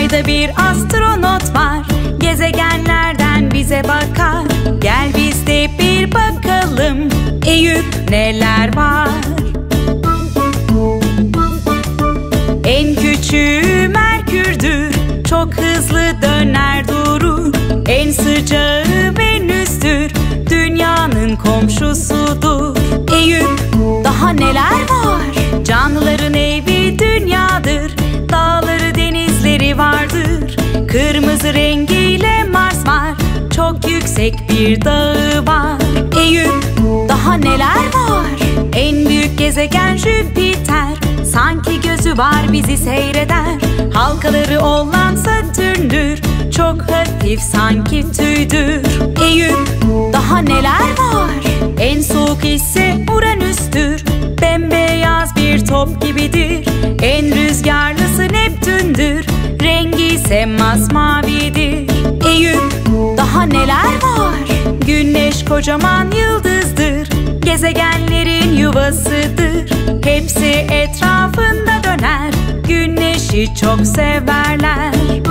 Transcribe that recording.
Uzayda bir astronot var, gezegenlerden bize bakar. Gel biz de bir bakalım, Eyüp neler var? En küçüğü Merkür'dür, çok hızlı döner durur. En sıcağı Venüs'tür, dünyanın komşusudur. Eyüp, daha neler var? Canlıların evi dünyadır, dağları denizleri vardır. Kırmızı rengiyle Mars var, çok yüksek bir dağı var. Eyüp, daha neler var? En büyük gezegen Jüpiter, sanki gözü var bizi seyreder. Halkaları olan Satürn'dür, çok hafif sanki tüydür. Eyüp, daha neler var? En soğuk ise Uranüs'tür, bembeyaz bir top gibidir. En rüzgarlısı Neptün'dür, rengi ise masmavidir. Eyüp, daha neler var? Güneş kocaman yıldızdır, gezegenlerin yuvasıdır. Hepsi etrafında döner, güneşi çok severler.